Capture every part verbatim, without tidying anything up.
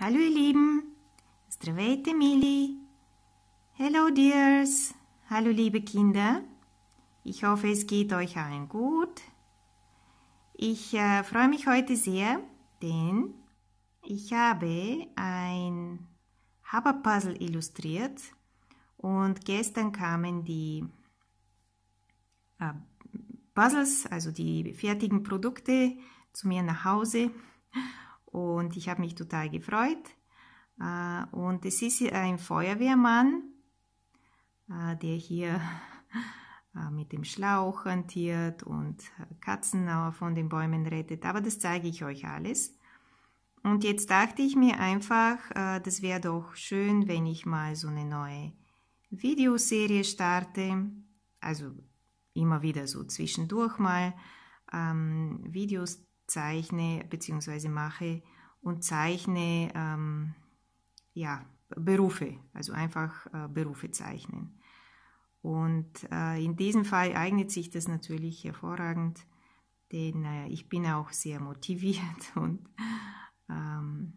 Hallo ihr Lieben, Здравейте Mili. Hello dears, hallo liebe Kinder. Ich hoffe, es geht euch allen gut. Ich äh, freue mich heute sehr, denn ich habe ein Haber-Puzzle illustriert und gestern kamen die äh, Puzzles, also die fertigen Produkte, zu mir nach Hause und ich habe mich total gefreut. Uh, und es ist ein Feuerwehrmann, uh, der hier uh, mit dem Schlauch hantiert und Katzen uh, von den Bäumen rettet, aber das zeige ich euch alles. Und jetzt dachte ich mir einfach, uh, das wäre doch schön, wenn ich mal so eine neue Videoserie starte, also immer wieder so zwischendurch mal um, Videos zeichne bzw. mache und zeichne um, ja, Berufe, also einfach äh, Berufe zeichnen. Und äh, in diesem Fall eignet sich das natürlich hervorragend, denn äh, ich bin auch sehr motiviert und ähm,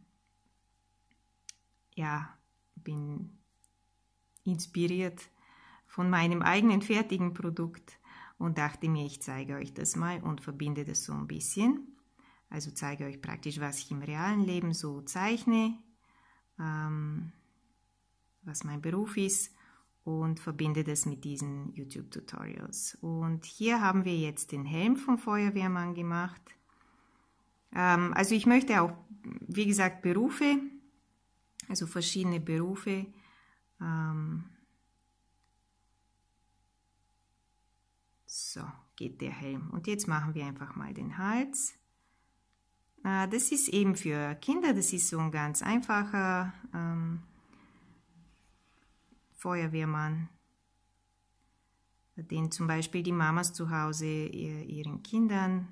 ja, bin inspiriert von meinem eigenen fertigen Produkt und dachte mir, ich zeige euch das mal und verbinde das so ein bisschen. Also zeige euch praktisch, was ich im realen Leben so zeichne, was mein Beruf ist und verbinde das mit diesen YouTube-Tutorials. Und hier haben wir jetzt den Helm vom Feuerwehrmann gemacht. Ähm, also ich möchte auch, wie gesagt, Berufe, also verschiedene Berufe. Ähm, so geht der Helm. Und jetzt machen wir einfach mal den Hals. Äh, das ist eben für Kinder, das ist so ein ganz einfacher ähm, Feuerwehrmann, den zum Beispiel die Mamas zu Hause ihren Kindern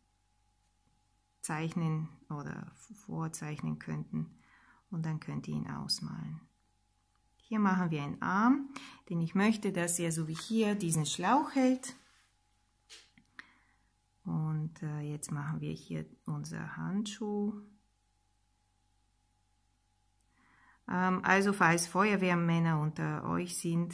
zeichnen oder vorzeichnen könnten und dann könnt ihr ihn ausmalen. Hier machen wir einen Arm, denn ich möchte, dass er so wie hier diesen Schlauch hält. Und äh, jetzt machen wir hier unser Handschuh. Also falls Feuerwehrmänner unter euch sind,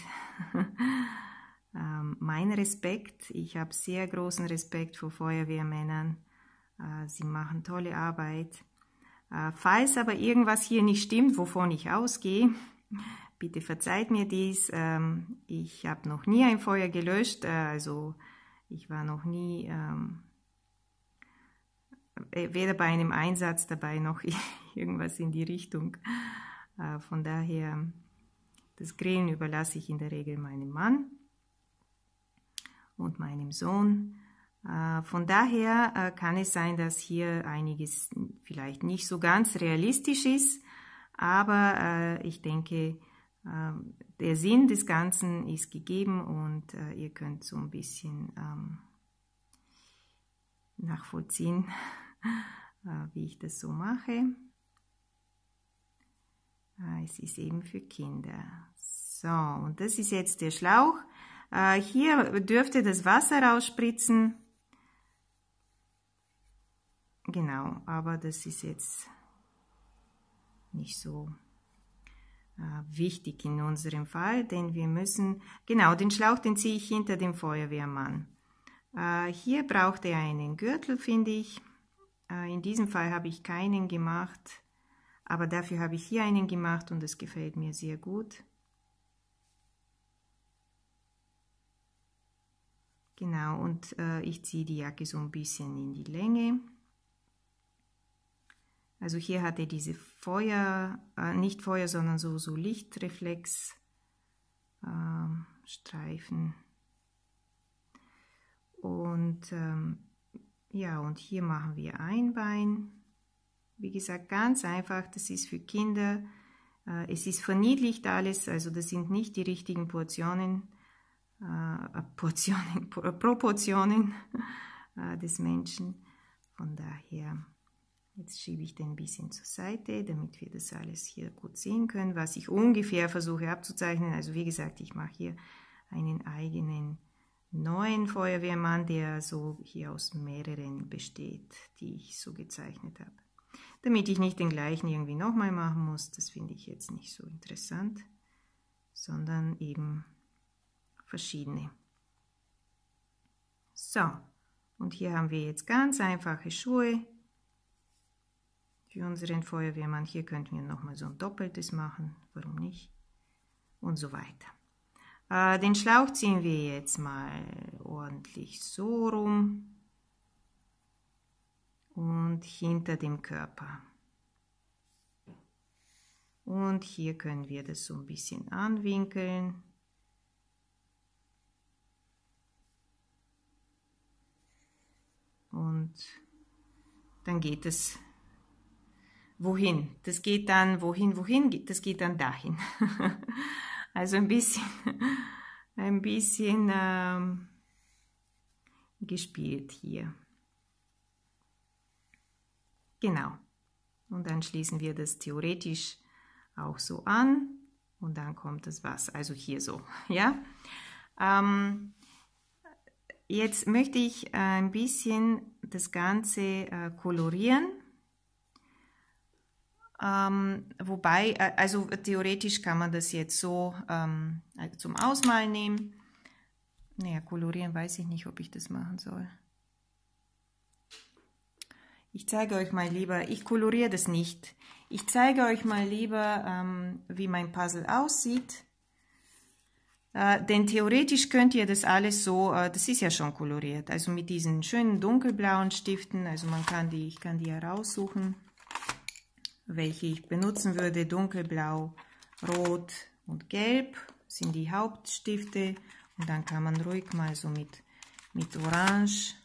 mein Respekt, ich habe sehr großen Respekt vor Feuerwehrmännern, sie machen tolle Arbeit. Falls aber irgendwas hier nicht stimmt, wovon ich ausgehe, bitte verzeiht mir dies, ich habe noch nie ein Feuer gelöscht, also ich war noch nie weder bei einem Einsatz dabei noch irgendwas in die Richtung. Von daher, das Grillen überlasse ich in der Regel meinem Mann und meinem Sohn. Von daher kann es sein, dass hier einiges vielleicht nicht so ganz realistisch ist, aber ich denke, der Sinn des Ganzen ist gegeben und ihr könnt so ein bisschen nachvollziehen, wie ich das so mache. Es ist eben für Kinder. So, und das ist jetzt der Schlauch. Äh, hier dürfte das Wasser rausspritzen. Genau, aber das ist jetzt nicht so äh, wichtig in unserem Fall, denn wir müssen, genau, den Schlauch, den ziehe ich hinter dem Feuerwehrmann. Äh, hier braucht er einen Gürtel, finde ich. Äh, in diesem Fall habe ich keinen gemacht. Aber dafür habe ich hier einen gemacht und es gefällt mir sehr gut. Genau, und äh, ich ziehe die Jacke so ein bisschen in die Länge. Also hier hat er diese Feuer, äh, nicht Feuer, sondern so, so Lichtreflex äh, Streifen. Und ähm, ja, und hier machen wir ein Bein. Wie gesagt, ganz einfach, das ist für Kinder, es ist verniedlicht alles, also das sind nicht die richtigen Portionen, äh, Portionen, Proportionen äh, des Menschen. Von daher, jetzt schiebe ich den ein bisschen zur Seite, damit wir das alles hier gut sehen können, was ich ungefähr versuche abzuzeichnen. Also wie gesagt, ich mache hier einen eigenen neuen Feuerwehrmann, der so hier aus mehreren besteht, die ich so gezeichnet habe. damit ich nicht den gleichen irgendwie nochmal machen muss. Das finde ich jetzt nicht so interessant, sondern eben verschiedene. So, und hier haben wir jetzt ganz einfache Schuhe für unseren Feuerwehrmann. Hier könnten wir nochmal so ein doppeltes machen, warum nicht? Und so weiter. Äh, den Schlauch ziehen wir jetzt mal ordentlich so rum und hinter dem Körper. Und hier können wir das so ein bisschen anwinkeln. Und dann geht es wohin? Das geht dann wohin, wohin? Das geht dann dahin. Also ein bisschen, ein bisschen ähm, gespielt hier. Genau. Und dann schließen wir das theoretisch auch so an und dann kommt das Wasser, also hier so, ja. Ähm, jetzt möchte ich äh, ein bisschen das Ganze äh, kolorieren. Ähm, wobei, äh, also theoretisch kann man das jetzt so ähm, zum Ausmalen nehmen. Naja, kolorieren weiß ich nicht, ob ich das machen soll. Ich zeige euch mal lieber, ich koloriere das nicht. Ich zeige euch mal lieber, ähm, wie mein Puzzle aussieht. Äh, denn theoretisch könnt ihr das alles so, äh, das ist ja schon koloriert, also mit diesen schönen dunkelblauen Stiften, also man kann die, ich kann die heraussuchen, welche ich benutzen würde. Dunkelblau, Rot und Gelb sind die Hauptstifte und dann kann man ruhig mal so mit, mit Orange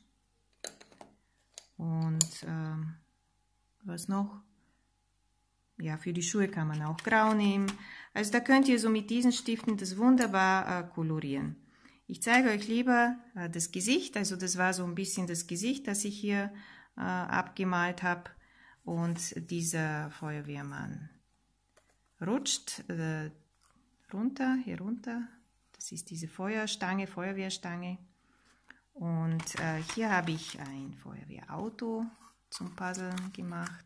und ähm, was noch? Ja, für die Schuhe kann man auch Grau nehmen. Also da könnt ihr so mit diesen Stiften das wunderbar äh, kolorieren. Ich zeige euch lieber äh, das Gesicht, also das war so ein bisschen das Gesicht, das ich hier äh, abgemalt habe. Und dieser Feuerwehrmann rutscht äh, runter, hier runter. Das ist diese Feuerstange, Feuerwehrstange. Und äh, hier habe ich ein Feuerwehrauto zum Puzzeln gemacht.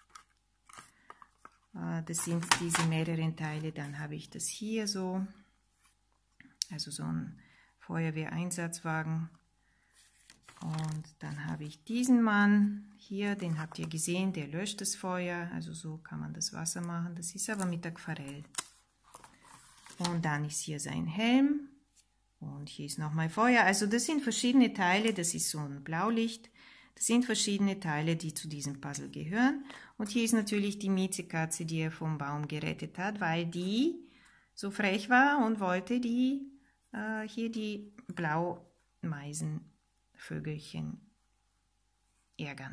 Äh, das sind diese mehreren Teile. Dann habe ich das hier so, also so ein Feuerwehreinsatzwagen. Und dann habe ich diesen Mann hier, den habt ihr gesehen, der löscht das Feuer. Also so kann man das Wasser machen. Das ist aber mit Aquarell. Und dann ist hier sein Helm. Und hier ist nochmal Feuer. Also das sind verschiedene Teile. Das ist so ein Blaulicht. Das sind verschiedene Teile, die zu diesem Puzzle gehören. Und hier ist natürlich die Miezekatze, die er vom Baum gerettet hat, weil die so frech war und wollte die äh, hier die Blaumeisenvögelchen ärgern.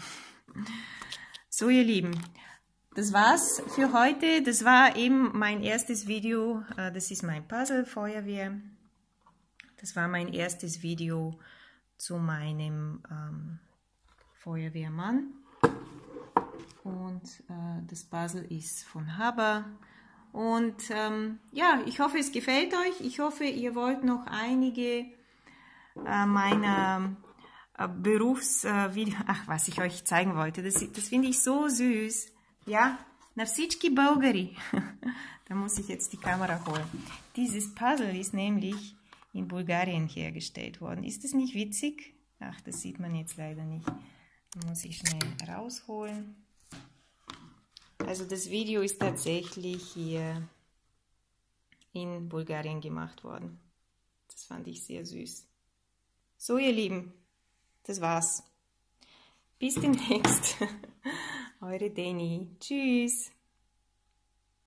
So, ihr Lieben, das war's für heute. Das war eben mein erstes Video. Äh, das ist mein Puzzle Feuerwehr. Das war mein erstes Video zu meinem ähm, Feuerwehrmann. Und äh, das Puzzle ist von Haber. Und ähm, ja, ich hoffe, es gefällt euch. Ich hoffe, ihr wollt noch einige äh, meiner äh, Berufsvideos, äh, ach, was ich euch zeigen wollte. Das, das finde ich so süß. Ja, Navsitski Bulgari. Da muss ich jetzt die Kamera holen. Dieses Puzzle ist nämlich in Bulgarien hergestellt worden. Ist das nicht witzig? Ach, das sieht man jetzt leider nicht. Da muss ich schnell rausholen. Also das Video ist tatsächlich hier in Bulgarien gemacht worden. Das fand ich sehr süß. So, ihr Lieben, das war's. Bis demnächst. Eure Deni. Tschüss.